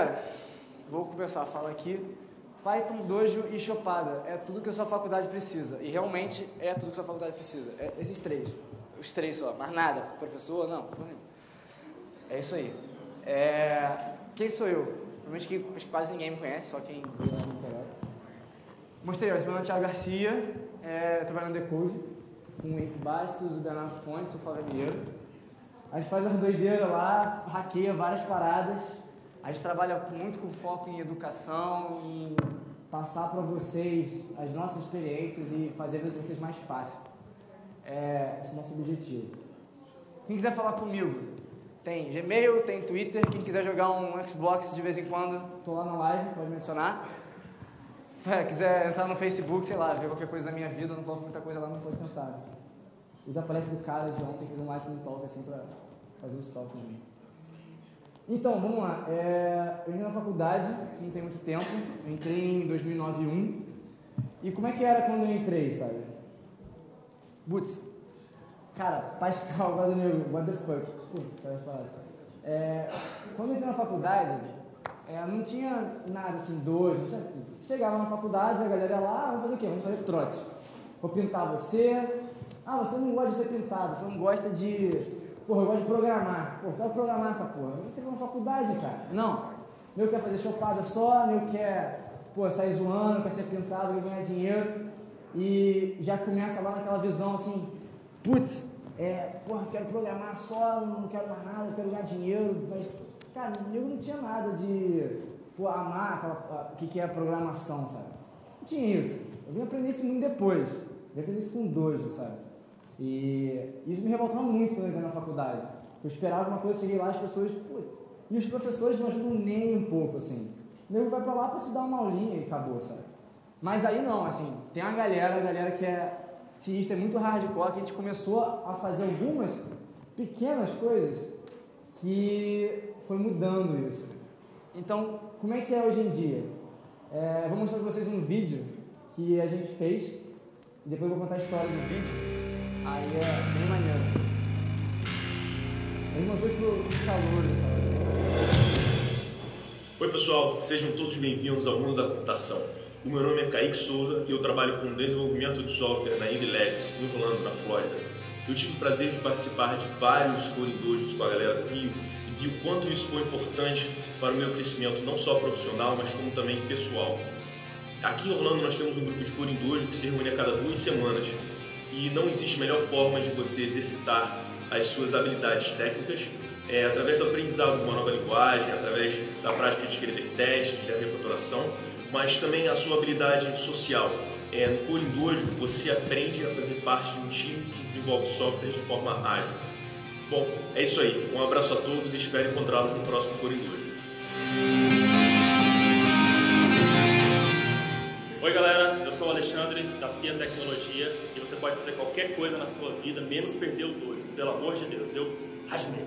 Galera, vou começar a falar aqui. Python, Dojo e Chopada é tudo que a sua faculdade precisa. E realmente é tudo que a sua faculdade precisa. É esses três. Os três só. Mais nada. Professor, não. É isso aí. Quem sou eu? Provavelmente que quase ninguém me conhece, só quem viu lá no canal. Mostrei, meu nome é Thiago Garcia. Eu trabalho no Decode, com o Henrique Bastos, o Bernardo Fontes, o Flávio Vieira. A gente faz as doideiras lá, hackeia várias paradas. A gente trabalha muito com foco em educação, em passar para vocês as nossas experiências e fazer a vida de vocês mais fácil. Esse é o nosso objetivo. Quem quiser falar comigo, tem Gmail, tem Twitter. Quem quiser jogar um Xbox de vez em quando, estou lá na live, pode me adicionar. Quiser entrar no Facebook, sei lá, ver qualquer coisa da minha vida, não coloco muita coisa lá, não pode tentar. Eles aparecem do cara de ontem, que fez um Lightning Talk assim para fazer os talks. Então, vamos lá. Eu entrei na faculdade, não tem muito tempo. Eu entrei em 2009 2001. E como é que era quando eu entrei, sabe? Putz. Cara, Pascal, agora nego, what the fuck? Putz, sabe as palavras. Quando eu entrei na faculdade, não tinha nada assim, dojo. Chegava na faculdade, a galera ia lá, vamos fazer o quê? Vamos fazer trote. Vou pintar você. Você não gosta de ser pintado, você não gosta de... Porra, eu gosto de programar. Eu quero programar essa porra. Eu não tenho uma faculdade, cara. Não. Eu quero fazer chopada só, eu quero, sair zoando, quer ser pintado, quer ganhar dinheiro. E já começa lá naquela visão assim, putz, eu quero programar só, não quero mais nada, eu quero ganhar dinheiro. Mas, cara, eu não tinha nada de, amar o que é programação, sabe? Não tinha isso. Eu vim aprender isso muito depois. Eu vim aprender isso com dojo, sabe? E isso me revoltava muito quando eu entrei na faculdade. Eu esperava uma coisa, cheguei lá, as pessoas... e os professores não ajudam nem um pouco, assim. O nego vai pra lá pra te dar uma aulinha e acabou, sabe? Mas aí não, assim, tem uma galera, a galera que cientista, é muito hardcore, que a gente começou a fazer algumas pequenas coisas que foi mudando isso. Então, como é que é hoje em dia? Eu vou mostrar pra vocês um vídeo que a gente fez, e depois eu vou contar a história do vídeo. Aí é bem maneiro. Ele mostrou isso pro calor, cara. Oi pessoal, sejam todos bem-vindos ao mundo da computação. O meu nome é Kaique Souza e eu trabalho com desenvolvimento de software na Ivy Labs, em Orlando, na Flórida. Eu tive o prazer de participar de vários Coding Dojos com a galera do Rio e vi o quanto isso foi importante para o meu crescimento, não só profissional, mas como também pessoal. Aqui em Orlando nós temos um grupo de Coding Dojo que se reúne a cada 2 semanas. E não existe melhor forma de você exercitar as suas habilidades técnicas através do aprendizado de uma nova linguagem, através da prática de escrever testes, de refatoração, mas também a sua habilidade social. No Coding Dojo você aprende a fazer parte de um time que desenvolve software de forma ágil. Bom, é isso aí. Um abraço a todos e espero encontrá-los no próximo Coding Dojo. Oi galera, eu sou o Alexandre da CIA Tecnologia e você pode fazer qualquer coisa na sua vida, menos perder o dojo. Pelo amor de Deus, eu rasguei.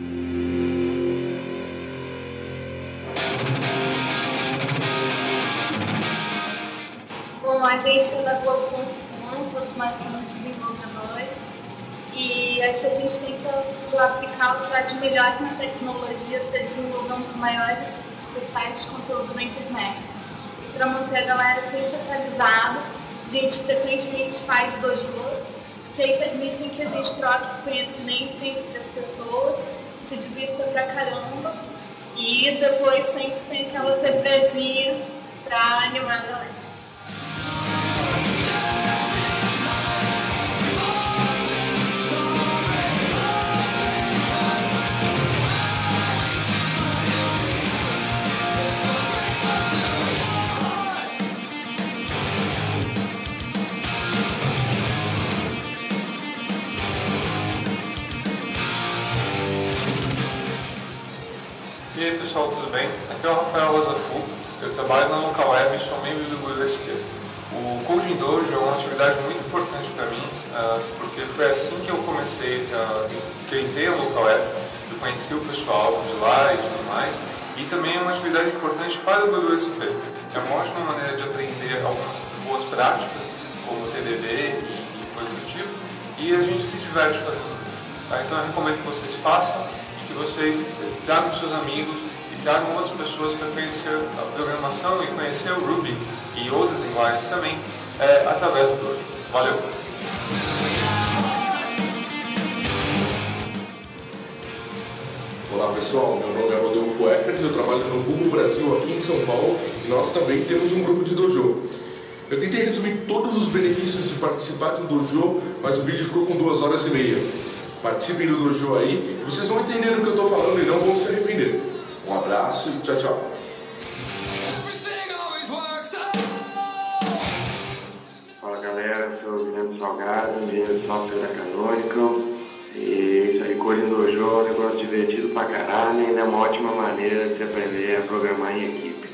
Bom, a gente é da Globo.com, todos nós somos desenvolvedores e aqui a gente tenta aplicar o que há de melhor na tecnologia para desenvolver um dos maiores portais de conteúdo na internet. Para manter a galera sempre atualizada, a gente frequentemente faz dojos que aí permitem que a gente troque conhecimento entre as pessoas, se divirta pra caramba e depois sempre tem aquela cervejinha para animar a galera. E aí pessoal, tudo bem? Aqui é o Rafael Rosafu, eu trabalho na Local Web e sou membro do grupo SP. O Coding Dojo é uma atividade muito importante para mim, porque foi assim que eu comecei, que eu entrei na Local Web, eu conheci o pessoal de lá e tudo mais, e também é uma atividade importante para o grupo SP. É uma ótima maneira de aprender algumas boas práticas, como TDD e coisas do tipo, e a gente se diverte fazendo isso. Tá? Então eu recomendo que vocês façam, que vocês tragam seus amigos e tragam outras pessoas para conhecer a programação e conhecer o Ruby e outras linguagens também através do Dojo. Valeu! Olá pessoal, meu nome é Rodolfo Eckert, eu trabalho no Google Brasil aqui em São Paulo e nós também temos um grupo de dojo. Eu tentei resumir todos os benefícios de participar de um dojo, mas o vídeo ficou com 2 horas e meia. Participem do dojo aí e vocês vão entender o que eu estou falando e não vão se arrepender. Um abraço e tchau, tchau. Fala galera, eu sou o Guilherme Salgado, engenheiro de software da Canonical. E isso aí, Coding Dojo é um negócio divertido pra caralho e ainda é uma ótima maneira de aprender a programar em equipe.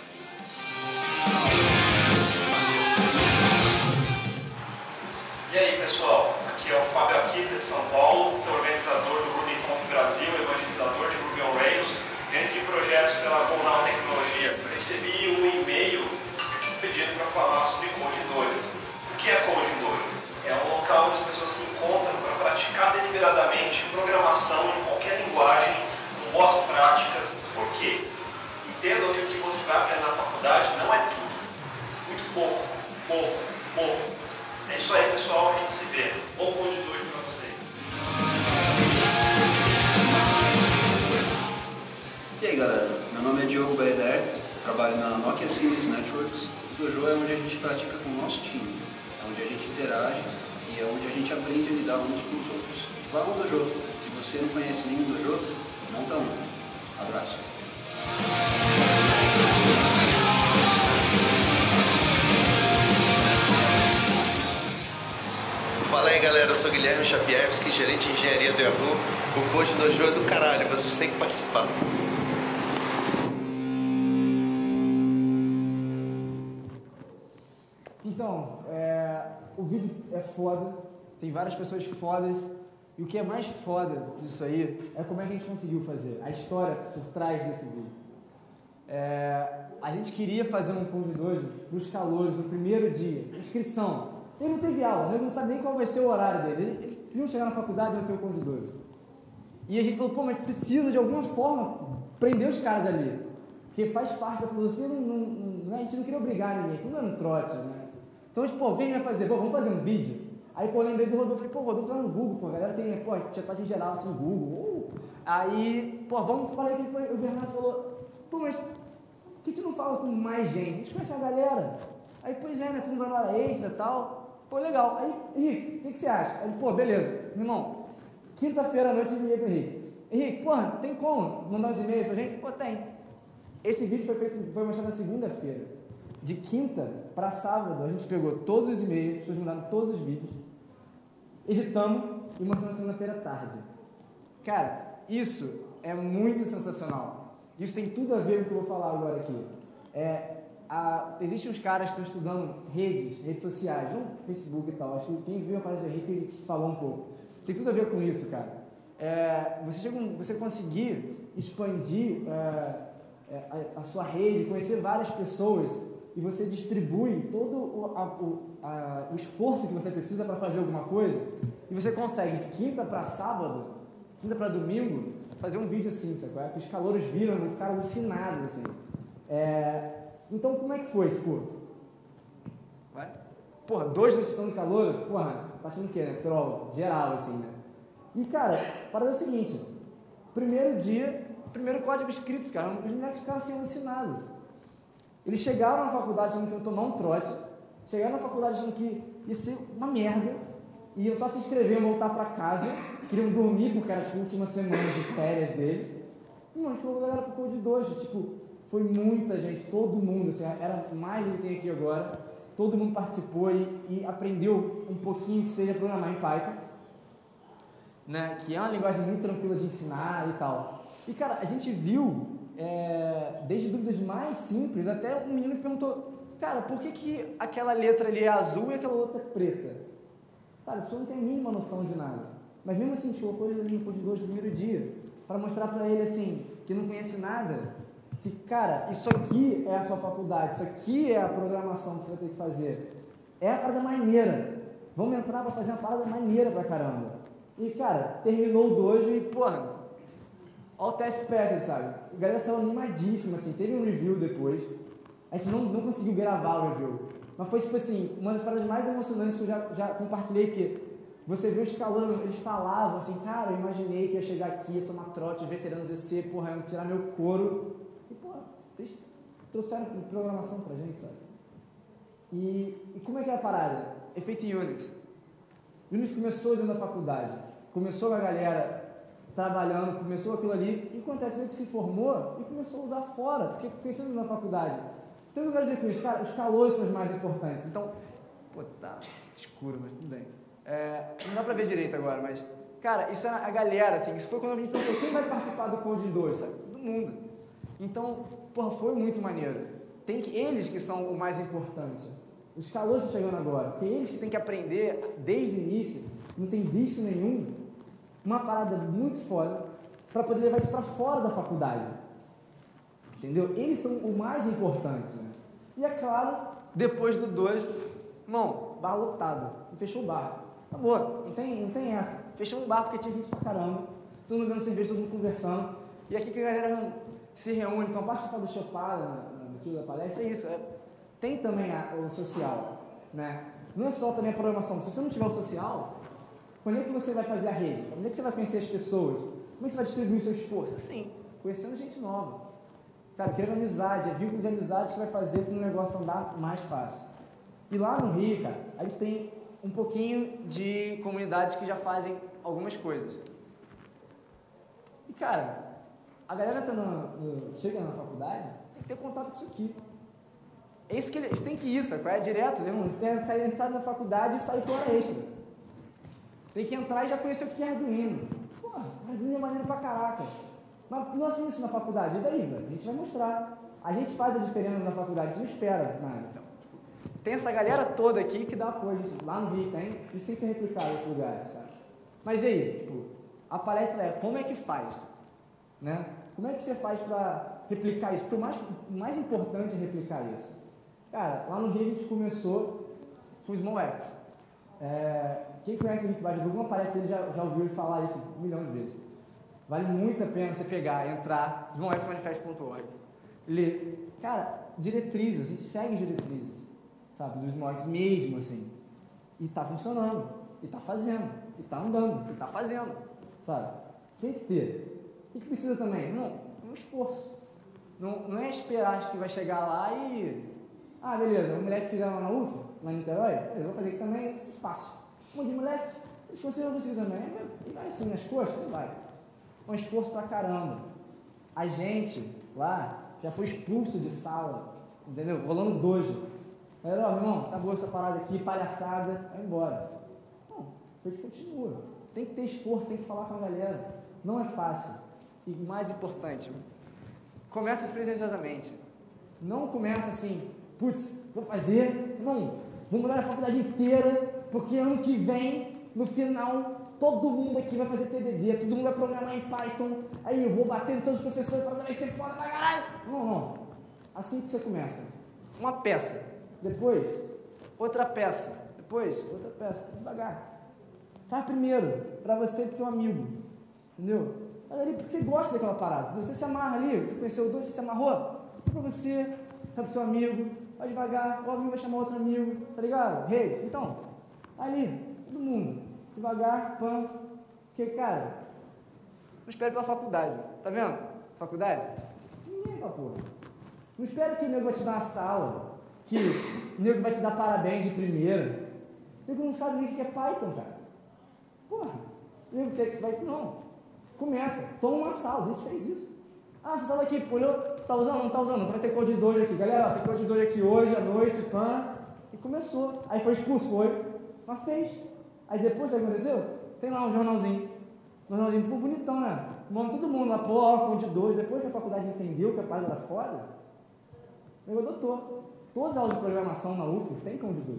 E aí pessoal, aqui é o Fábio Akita de São Paulo, organizador do RubyConf Brasil, evangelizador de Ruby on Rails, dentro de projetos pela Conal Tecnologia. Eu recebi um e-mail pedindo para falar sobre Coding Dojo. O que é Coding Dojo? É um local onde as pessoas se encontram para praticar deliberadamente programação em qualquer linguagem, com boas práticas. Por quê? Entendam que o que você vai aprender na faculdade não é tudo. Muito pouco. É isso aí, pessoal. A gente se vê. Bom Coding Dojo para vocês. E aí, galera. Meu nome é Diogo Baeder, trabalho na Nokia Siemens Networks. O Dojo é onde a gente pratica com o nosso time. Onde a gente interage e é onde a gente aprende a lidar uns com os outros. Vá ao dojo. Se você não conhece nenhum dojo, monta um. Abraço. Fala aí galera, eu sou Guilherme Chapievski, gerente de engenharia do Yahoo. O Coding Dojo é do caralho, vocês têm que participar. Então, o vídeo é foda, tem várias pessoas fodas, e o que é mais foda disso aí é como é que a gente conseguiu fazer, a história por trás desse vídeo. A gente queria fazer um Coding Dojo para os calouros no primeiro dia, inscrição. Ele não teve aula, ele não sabe nem qual vai ser o horário dele, ele viu chegar na faculdade e não ter o Coding Dojo. E a gente falou, pô, mas precisa de alguma forma prender os caras ali, porque faz parte da filosofia, a gente não queria obrigar ninguém, tudo era um trote, né? Então, a gente, pô, o que a gente vai fazer? Pô, vamos fazer um vídeo? Aí, pô, eu lembrei do Rodolfo, falei, pô, o Rodolfo tá no Google, pô, a galera tem, pô, chatagem geral, assim, Google. Aí, pô, falei que o Bernardo falou, pô, mas por que a gente não fala com mais gente? A gente conhece a galera. Aí, pois é, né, tudo vai na hora extra e tal. Pô, legal. Aí, Henrique, o que você acha? Aí, pô, beleza, irmão, quinta-feira à noite eu liguei pro Henrique. Henrique, porra, tem como mandar uns e-mails pra gente? Pô, tem. Esse vídeo foi mostrado na segunda-feira. De quinta para sábado, a gente pegou todos os e-mails, as pessoas mandaram todos os vídeos, editamos e mostramos na segunda-feira à tarde. Cara, isso é muito sensacional. Isso tem tudo a ver com o que eu vou falar agora aqui. Existem uns caras que estão estudando redes sociais, no Facebook e tal. Acho que quem viu a página do Henrique, ele falou um pouco. Tem tudo a ver com isso, cara. Você conseguir expandir a sua rede, conhecer várias pessoas, e você distribui todo o esforço que você precisa para fazer alguma coisa, e você consegue, de quinta para sábado, quinta para domingo, fazer um vídeo assim, sabe? Que os calouros viram e ficaram alucinados, assim. Então, como é que foi? Tipo, porra, 2 na sessão de calouros, porra, tá achando o quê, né? Troll, geral, assim, né? E, cara, a parada é a seguinte, primeiro dia, primeiro código escrito, cara, os moleques ficaram assim alucinados. Eles chegaram na faculdade achando que iam tomar um trote, chegaram na faculdade achando que ia ser uma merda, iam só se inscrever e voltar pra casa, queriam dormir porque era tipo a última semana de férias deles. E a gente colocou a galera pro Coding Dojo, tipo, foi muita gente, todo mundo, assim, era mais do que tem aqui agora, todo mundo participou e aprendeu um pouquinho que seja programar em Python, né, que é uma linguagem muito tranquila de ensinar e tal. E, cara, a gente viu, desde dúvidas mais simples, até um menino que perguntou, cara, por que aquela letra ali é azul e aquela outra é preta? Sabe, a pessoa não tem a mínima noção de nada. Mas mesmo assim, a gente colocou ele ali no Coding Dojo no primeiro dia, para mostrar para ele, assim, que não conhece nada, que, cara, isso aqui é a sua faculdade, isso aqui é a programação que você vai ter que fazer. É a parada maneira. Vamos entrar para fazer uma parada maneira pra caramba. E, cara, terminou o dojo e, porra, Olha o Task Passed, sabe? A galera saiu animadíssima, assim, teve um review depois. A gente não conseguiu gravar o review. Mas foi, tipo assim, uma das paradas mais emocionantes que eu já compartilhei, porque você viu os calouros, eles falavam assim, cara, eu imaginei que ia chegar aqui, ia tomar trote, os veteranos iam ser, porra, iam tirar meu couro. E, porra, vocês trouxeram programação pra gente, sabe? E como é que é a parada? É feito em Unix. Unix começou dentro da faculdade. Começou com a galera trabalhando, começou aquilo ali, enquanto a SNEP se formou e começou a usar fora, porque pensando na faculdade. Então, o que eu quero dizer com isso? Cara, os calores são os mais importantes. Então, pô, tá escuro, mas tudo bem. Não dá pra ver direito agora, mas, cara, isso era a galera, assim, isso foi quando a gente perguntou quem vai participar do Coding 2, sabe? Todo mundo. Então, porra, foi muito maneiro. Eles que são o mais importante. Os calores estão chegando agora, porque eles que têm que aprender desde o início, não tem vício nenhum, uma parada muito foda, para poder levar isso para fora da faculdade. Entendeu? Eles são o mais importante, né? E é claro, depois do 2, irmão, bar lotado, fechou o bar. Acabou, não tem essa. Fechou um bar porque tinha gente pra caramba, todo mundo dando cerveja, todo mundo conversando. E aqui que a galera se reúne, então a parte que eu falo do Chopada, no tio da palestra, é isso. Tem também o social, né? Não é só também a programação. Se você não tiver o social, quando é que você vai fazer a rede? Quando é que você vai conhecer as pessoas? Como é que você vai distribuir o seu esforço? Assim, conhecendo gente nova. Sabe, criando amizade, é vínculo de amizade que vai fazer com o negócio andar mais fácil. E lá no Rio, cara, a gente tem um pouquinho de comunidades que já fazem algumas coisas. E, cara, a galera chega na faculdade, tem que ter contato com isso aqui. É isso que eles têm que ir, sabe? É direto, né? Entrar na faculdade e sair por hora extra. Tem que entrar e já conhecer o que é Arduino. Porra, Arduino é maneiro pra caraca. Mas nós temos isso na faculdade, e daí, velho? A gente vai mostrar. A gente faz a diferença na faculdade, a gente não espera nada. Então, tem essa galera toda aqui que dá apoio, gente. Lá no Rio tem, isso tem que ser replicado nesse lugares, sabe? Mas e aí, tipo, a palestra é como é que faz, né? Como é que você faz para replicar isso? Porque o mais importante é replicar isso. Cara, lá no Rio a gente começou com o Small Acts. Quem conhece o Rick Baixo, alguma palestra ele já ouviu ele falar isso 1 milhão de vezes. Vale muito a pena você pegar, entrar, smallactsmanifest.org, ler. Cara, diretrizes, a gente segue diretrizes, sabe, dos Small Acts mesmo, assim. E tá funcionando, e tá fazendo, e tá andando, e tá fazendo, sabe? Tem que ter. O que precisa também? Não, um esforço. Não é esperar que vai chegar lá e... Ah, beleza, o moleque fizeram lá na UF, lá em Niterói, eu vou fazer aqui também, isso é fácil. Um monte de moleque, eles conseguiram, eu consigo também. E vai assim, nas costas, não vai. Um esforço pra caramba. A gente lá já foi expulso de sala, entendeu? Rolando dojo. Galera, ó, meu irmão, acabou essa parada aqui, palhaçada, vai embora. Não, a gente continua. Tem que ter esforço, tem que falar com a galera. Não é fácil. E mais importante, começa despretensiosamente. Não começa assim, putz, vou fazer, irmão, vou mudar a faculdade inteira, porque ano que vem, no final, todo mundo aqui vai fazer TDD, todo mundo vai programar em Python, aí eu vou bater em todos os professores para vai ser foda pra caralho. Não. Assim que você começa. Uma peça, depois outra peça, depois outra peça, devagar. Faz primeiro, para você e pro teu amigo, entendeu? Faz ali porque você gosta daquela parada, você se amarra ali, você conheceu o dois, você se amarrou, para você, para o seu amigo, vai devagar, o amigo vai chamar outro amigo, tá ligado? Reis, então, ali, todo mundo, devagar, pã, porque, cara, não espere pela faculdade, tá vendo? Faculdade? Ninguém é aquela porra. Não espere que o nego vai te dar uma sala, que o nego vai te dar parabéns de primeira. O nego não sabe nem o que é Python, cara. Porra, o nego vai, não. Começa, toma uma sala, a gente fez isso. Ah, essa sala aqui, pô, tá usando? Não tá usando, vai ter Code 2 aqui. Galera, ó, tem Code 2 aqui hoje, à noite, pã. E começou. Aí foi expulso, mas fez. Aí depois, sabe o que aconteceu? Tem lá um jornalzinho bonitão, né? Manda todo mundo lá, pô, ó, Code 2. Depois que a faculdade entendeu que a parada era foda, eu adotou. Todas as aulas de programação na UF tem Code 2.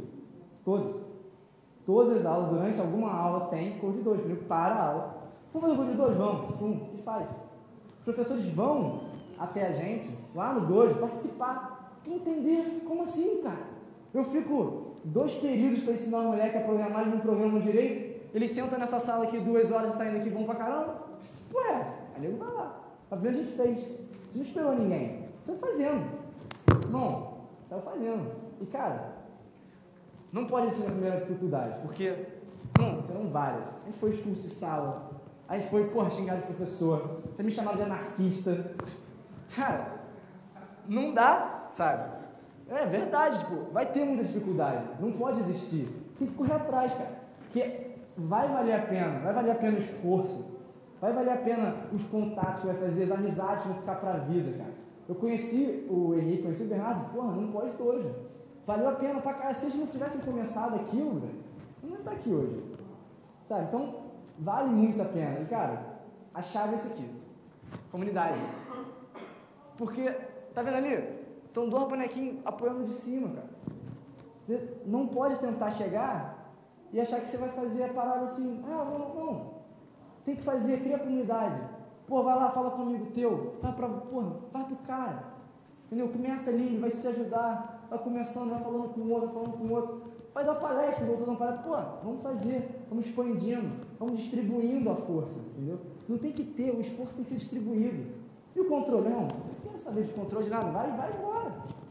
Todas as aulas, durante alguma aula, tem Code 2. O nego para a aula. Vamos fazer Code 2? Vamos. E faz. Os professores vão até a gente, lá no dojo, participar, para entender como assim, cara. Eu fico 2 períodos para ensinar uma moleque a programar, eles não programam direito, eles sentam nessa sala aqui 2 horas e saem daqui bom pra caramba. Pô, é essa? Aí ele vai lá. A primeira a gente fez. A gente não esperou ninguém. Saiu fazendo. Irmão, saiu fazendo. E, cara, não pode ser a primeira dificuldade, porque, terão várias. A gente foi expulso de sala, a gente foi, xingado de professor, foi me chamado de anarquista. Cara, não dá, sabe? É verdade, vai ter muita dificuldade, não pode existir. Tem que correr atrás, cara, porque vai valer a pena o esforço, vai valer a pena os contatos que vai fazer, as amizades que vão ficar pra vida, cara. Eu conheci o Henrique, conheci o Bernardo, não pode hoje. Valeu a pena pra caralho. Se eles não tivessem começado aquilo, velho, eu não ia estar aqui hoje. Sabe? Então, vale muito a pena. E, cara, a chave é isso aqui. Comunidade. Porque, tá vendo ali? Estão 2 bonequinhos apoiando de cima, cara. Você não pode tentar chegar e achar que você vai fazer a parada assim. Não. Tem que fazer, cria comunidade. Vai lá, fala com um amigo teu. Vai pro cara. Entendeu? Começa ali, ele vai se ajudar. Vai começando, vai falando com o outro. Vai dar palestra, o outro não palestra. Vamos fazer, vamos expandindo, vamos distribuindo a força, entendeu? Não tem que ter, o esforço tem que ser distribuído. E o controle, não quero saber de controle de nada, vai embora.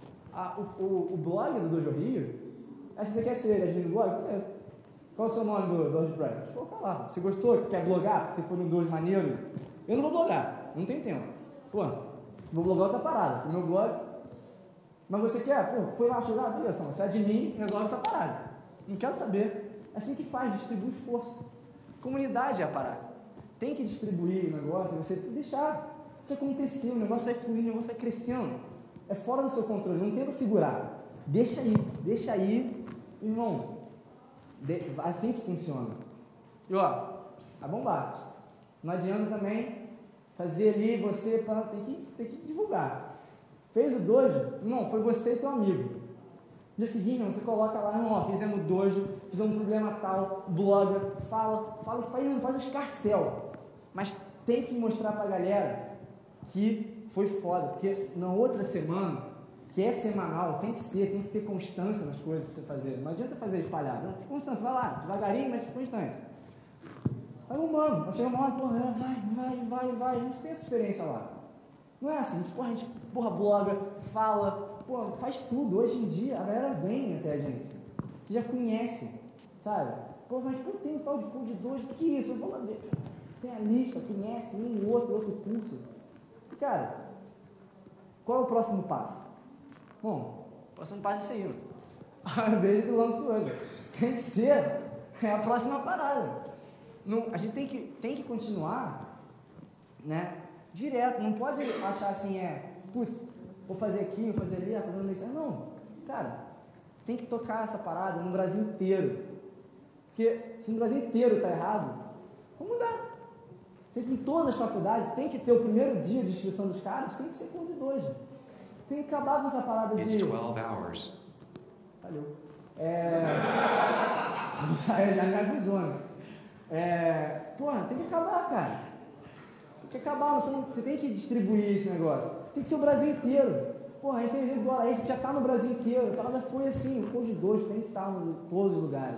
O blog do Dojo Rio, se você quer ser admin do blog, beleza. Qual é o seu nome do Dojo Practice? Coloca lá. Você gostou, quer blogar, porque você foi no Dojo maneiro? Eu não vou blogar, não tem tempo. Vou blogar outra parada, no meu blog. Mas você quer? Foi lá ajudar? Beleza, você é admin, resolve essa parada. Não quero saber. É assim que faz, distribui esforço. Comunidade é a parada. Tem que distribuir o negócio, você tem que deixar isso acontecer, o negócio vai fluindo, o negócio vai crescendo. É fora do seu controle, não tenta segurar. Deixa aí, irmão. Assim que funciona. E vai bombar. Não adianta também fazer ali, você tem que divulgar. Fez o dojo? Não, foi você e teu amigo. No dia seguinte, você coloca lá, fizemos dojo, fizemos um problema tal, bloga, fala que faz escarcel. Mas tem que mostrar pra galera que foi foda, porque na outra semana, que é semanal, tem que ter constância nas coisas pra você fazer. Não adianta fazer espalhado. Constância, vai lá, devagarinho, mas constante. Vai vai chegar uma hora, vai, a gente tem essa experiência lá. Não é assim, a gente bloga, fala, faz tudo. Hoje em dia, a galera vem até a gente, que já conhece, sabe? Mas tem um tal de Code Dojo, o que é isso? Eu vou lá ver. Tem a lista, conhece outro curso. E, cara, qual é o próximo passo? Bom, o próximo passo é isso aí, ao invés do long swing. Tem que ser a próxima parada. A gente tem que continuar, né? Direto, não pode achar assim, vou fazer aqui, vou fazer ali, tá dando isso. Não, cara, tem que tocar essa parada no Brasil inteiro. Porque se no Brasil inteiro tá errado, vamos mudar. Tem que, em todas as faculdades, tem que ter o primeiro dia de inscrição dos caras, tem que ser Code Dojo. Tem que acabar com essa parada de... It's 12 hours. Valeu. Já me avisou, né? Tem que acabar, cara. Tem que acabar, você tem que distribuir esse negócio. Tem que ser o Brasil inteiro. A gente tem exemplo do Araí, a gente já está no Brasil inteiro. A parada foi assim, o Code Dojo tem que estar em todos os lugares.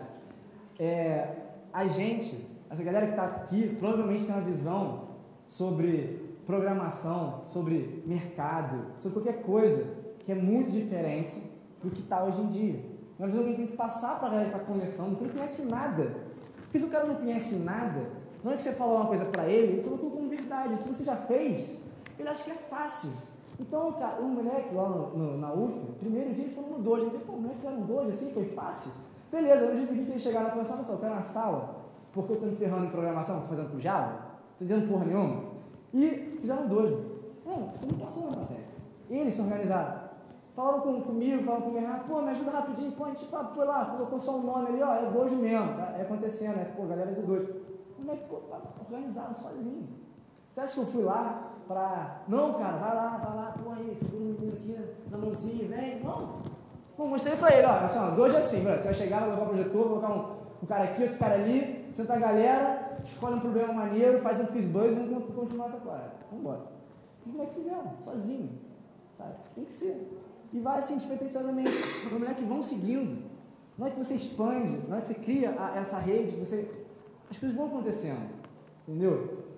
A gente, essa galera que está aqui, provavelmente tem uma visão sobre programação, sobre mercado, sobre qualquer coisa que é muito diferente do que está hoje em dia. É uma visão que a gente tem que passar para a galera que está começando, que não conhece nada. Porque se o cara não conhece nada, não é que você falar uma coisa para ele colocou como verdade. Se você já fez, ele acha que é fácil. Então, cara, um moleque lá na UF, primeiro dia ele falou no dojo. Ele falou, o moleque fizeram um dojo assim, foi fácil? Beleza, no dia seguinte ele chegaram na conversa, olha só, eu quero na sala, porque eu estou me ferrando em programação, estou fazendo com Java, estou dizendo porra nenhuma. E fizeram um dojo. Não passou na matéria. Eles se organizaram. Falaram comigo, falaram com o Bernardo, me ajuda rapidinho, a gente foi lá, colocou só o nome ali, é dojo mesmo, tá? É acontecendo, galera do dojo. Como organizaram sozinho. Você acha que eu fui lá pra... Não, cara, vai lá, aí, segura o menino aqui na mãozinha, vem, não, mostrei pra ele, dojo é assim, você vai chegar, vai colocar o projetor, vai colocar um cara aqui, outro cara ali, senta a galera, escolhe um problema maneiro, faz um fizzbuzz e vamos continuar essa parada. Vamos embora. E como é que fizeram? Sozinho, sabe? Tem que ser. E vai assim, despretensiosamente. Os moleques vão seguindo. Não é que você expande, não é que você cria essa rede, as coisas vão acontecendo, entendeu?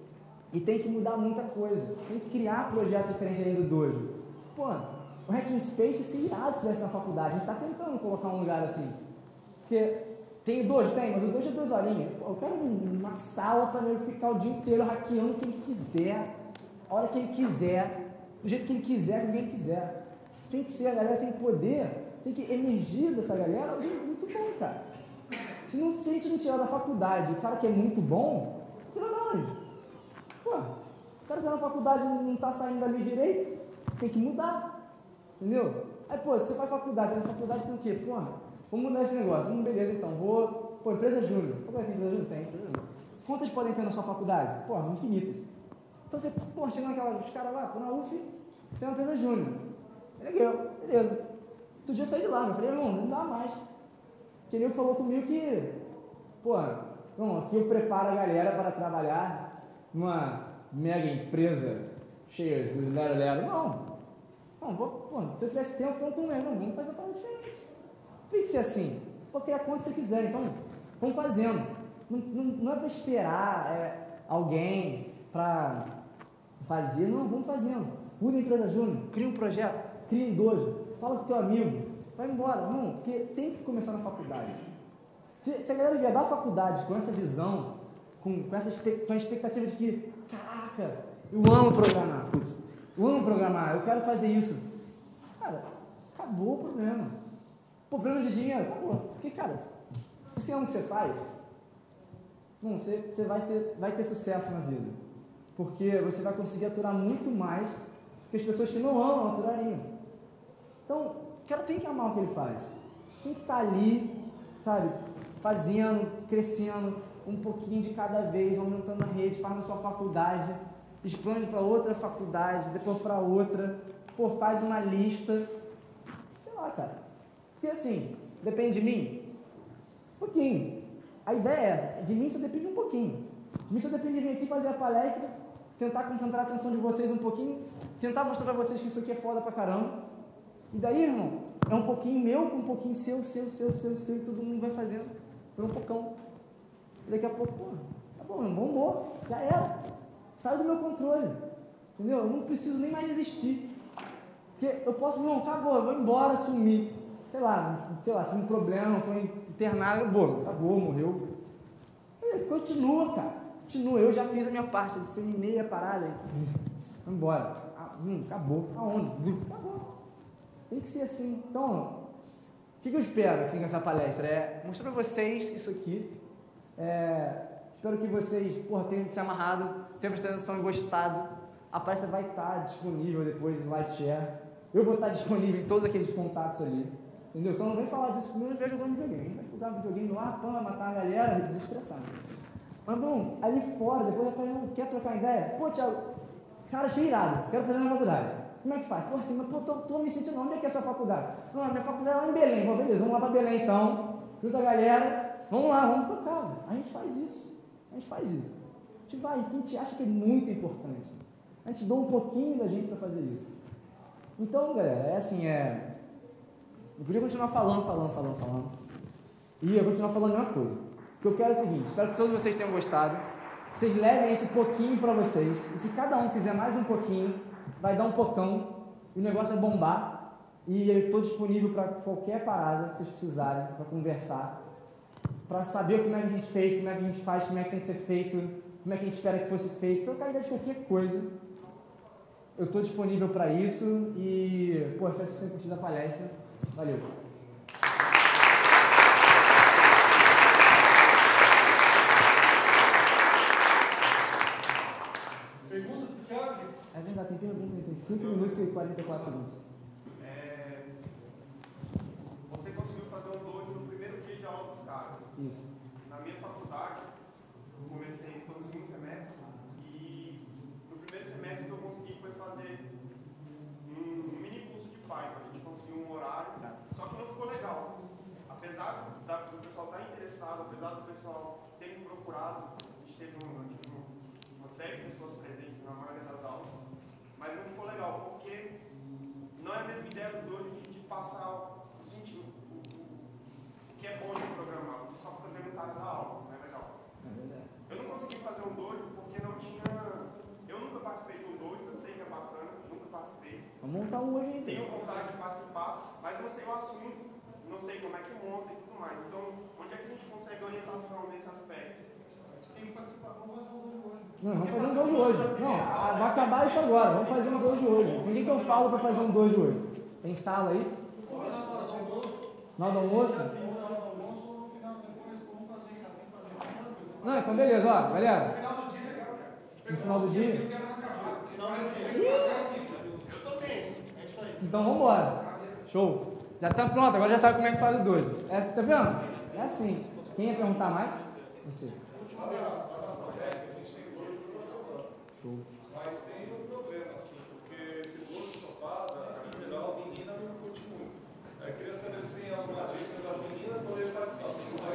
E tem que mudar muita coisa. Tem que criar projetos diferentes além do dojo. Pô, o Hacking Space seria irado se estivesse na faculdade. A gente está tentando colocar um lugar assim. Porque tem o dojo? Tem, mas o dojo é 2 horinhas. Pô, eu quero uma sala para ele ficar o dia inteiro hackeando o que ele quiser, a hora que ele quiser, do jeito que ele quiser, com quem ele quiser. Tem que ser, a galera tem poder, tem que emergir dessa galera alguém muito bom, cara. Se a gente não tirar da faculdade o cara que é muito bom, você vai dar onde? Pô, o cara que tá na faculdade não tá saindo dali direito, tem que mudar, entendeu? Aí, pô, você faz faculdade, na faculdade tem o quê? Pô, vamos mudar esse negócio, beleza então, pô, empresa júnior, tem empresa júnior? Tem, empresa júnior. Quantas podem ter na sua faculdade? Pô, infinitas. Então você, pô, chega os caras lá, pô, na UF, tem uma empresa júnior. Legal, beleza. Outro dia eu saí de lá, eu falei, irmão, não dá mais. Que nem o que falou comigo que, pô, irmão, aqui eu preparo a galera para trabalhar numa mega empresa cheia de lero-lero. Não, pô, se eu tivesse tempo, vamos fazer uma coisa diferente. Tem que ser assim. Pode criar quanto você quiser, então, vamos fazendo. Não é para esperar alguém para fazer, não, vamos fazendo. Muda a empresa júnior, cria um projeto, cria um dojo, fala com o teu amigo, vai embora, não, porque tem que começar na faculdade. Se a galera vier da faculdade com essa visão, com a expectativa de que, caraca, eu amo programar, eu quero fazer isso. Cara, acabou o problema. Problema de dinheiro, acabou. Porque, cara, se você ama o que você faz, você vai ter sucesso na vida. Porque você vai conseguir aturar muito mais que as pessoas que não amam aturariam. Então, o cara tem que amar o que ele faz. Tem que estar ali, sabe, fazendo, crescendo, um pouquinho de cada vez, aumentando a rede, faz na sua faculdade, expande para outra faculdade, depois para outra, pô, faz uma lista. Sei lá, cara. Porque assim, depende de mim? Um pouquinho. A ideia é essa, de mim só depende um pouquinho. De mim só depende de vir aqui fazer a palestra, tentar concentrar a atenção de vocês um pouquinho, tentar mostrar pra vocês que isso aqui é foda pra caramba. E daí, irmão, é um pouquinho meu com um pouquinho seu, e todo mundo vai fazendo por um pocão. E daqui a pouco, pô, tá bom, bombou, já era. Sai do meu controle, entendeu? Eu não preciso nem mais existir. Porque eu posso, não, acabou, eu vou embora, sumir. Sei lá, se um problema, foi internado, acabou, morreu. Continua, cara. Continua, eu já fiz a minha parte, disseminei a parada. Vamos embora. Acabou. Aonde? Acabou. Tem que ser assim. Então, o que eu espero assim, com essa palestra? É mostrar pra vocês isso aqui. Espero que vocês tenham se amarrado, tenham prestado atenção e gostado. A palestra vai estar disponível depois no Lightshare. Eu vou estar disponível em todos aqueles contatos ali. Entendeu? Só não vem falar disso comigo, a gente vai jogando videogame. A gente vai jogar videogame lá, vai matar a galera, desestressar. Mas, bom, ali fora, depois quer trocar ideia? Pô, Thiago, cara, achei irado, quero fazer na faculdade. Como é que faz? Pô, assim, mas tô me sentindo, onde é que é a sua faculdade? Não, a minha faculdade é lá em Belém. Bom, beleza, vamos lá pra Belém então, junta a galera, vamos lá, vamos tocar. A gente faz isso. A gente vai, quem te acha que é muito importante. A gente dá um pouquinho da gente pra fazer isso. Então, galera, eu podia continuar falando. E eu continuar falando a mesma coisa. O que eu quero é o seguinte, espero que todos vocês tenham gostado, que vocês levem esse pouquinho para vocês, e se cada um fizer mais um pouquinho, vai dar um pocão, e o negócio vai bombar, e eu estou disponível para qualquer parada que vocês precisarem, para conversar, para saber como é que a gente fez, como é que a gente faz, como é que tem que ser feito, como é que a gente espera que fosse feito, trocar ideia de qualquer coisa. Eu estou disponível para isso, e, espero que vocês tenham curtido a palestra. Valeu! Perguntas pro Thiago? É verdade, tem pergunta, tem 5 minutos e 44 segundos. Você conseguiu fazer um dojo no primeiro dia de aula dos caras. Isso. Na minha faculdade, eu comecei no segundo semestre, e no primeiro semestre o que eu consegui foi fazer um mini curso de Python. A gente conseguiu um horário, só que não ficou legal. Apesar do pessoal estar interessado, apesar do pessoal ter me procurado, a gente teve umas 10 pessoas presentes na maioria das aulas, mas não ficou legal, porque não é a mesma ideia do dojo de passar o sentido, o que é bom de programar. Você só fica vendo o cara da aula, não é legal. É verdade. Eu não consegui fazer um dojo porque não tinha o assunto, não sei como é que monta e tudo mais. Então, onde é que a gente consegue orientação nesse aspecto? Tem que participar, vamos fazer um dojo hoje. Não, vamos fazer um dojo hoje. Não, vai acabar isso agora, vamos fazer um dojo hoje. Com quem que eu falo para fazer um dojo hoje? Tem sala aí? Na hora do almoço? Não, então beleza, ó, galera. No final do dia? Então vamos embora. Show. Já tá pronto, agora já sabe como é que faz o dojo. Tá vendo? É assim. Quem ia perguntar mais? Você. Show. Mas tem um problema, assim, porque se fosse topada, em geral a menina não curte muito. Eu queria saber se tem alguma dica das meninas poderem participar.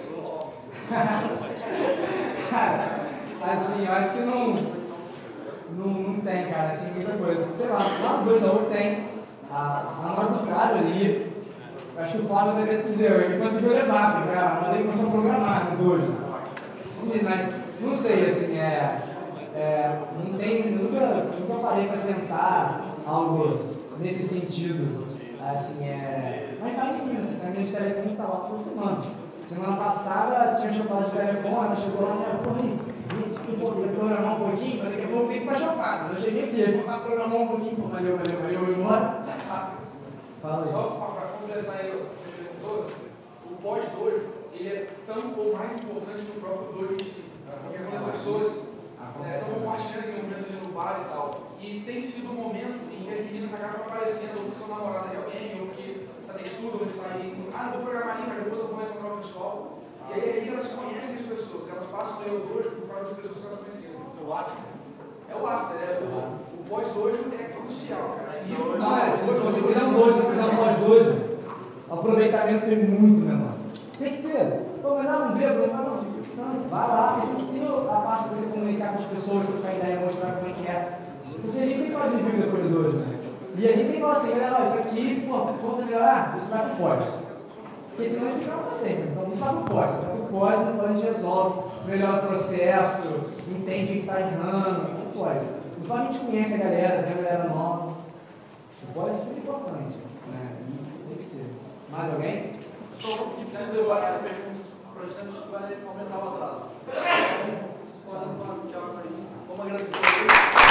Cara, assim, eu acho que não tem, cara, assim, muita coisa. Sei lá no dois da UF tem a namorada do Flávio ali. Eu acho que o Flávio deve dizer, ele conseguiu levar, assim, cara, mas ele começou a programar no dois. Sim, mas não sei, assim, não tem, nunca parei para tentar algo nesse sentido, assim, mas vai menina, assim, a minha telecom está lá toda semana. Semana passada tinha chopado de telecom, ela chegou lá e ela, porra, gente, eu poderia programar um pouquinho, mas daqui a pouco tem que ir para chopar. Eu cheguei aqui, vou lá programar um pouquinho, pô, valeu, vou embora. Fala aí. Só para completar aí, você perguntou, o pós-dojo, ele é tão ou mais importante que o próprio dojo em si. Porque algumas pessoas estão compartilhando aqui momentos no bar e tal. E tem sido um momento em que as meninas acabam aparecendo, ou que são namoradas de alguém, ou que também estudam e saem. Vou programar ali, mas depois eu vou encontrar o pessoal. E aí elas conhecem as pessoas, elas passam aí ao dojo por causa das pessoas que elas conheceram. É o after. É o after, o pós-dojo é crucial, cara. Se você fizer um dojo, fizer um pós-dojo, o aproveitamento foi muito, meu irmão. Tem que ter. Pô, mas não bebo, não, vai lá, tem que ter a parte de você comunicar com as pessoas, trocar ideia, mostrar como é que é. Porque a gente sempre faz review depois do dojo, né? E a gente sempre fala assim, olha, isso aqui, pô, quando você melhorar, isso vai pro pós. Porque senão a gente fica pra sempre. Então isso vai pro pós. Vai pro pós, depois a gente resolve, melhora o processo, entende o que está errando, o pós. Então a gente conhece a galera, vê a galera nova. O pós é super importante, né? E tem que ser. Mais alguém? Só que precisa levar as perguntas para os tempos vai aumentar o atraso. Podem falar com o Thiago aí. Vamos agradecer a ele.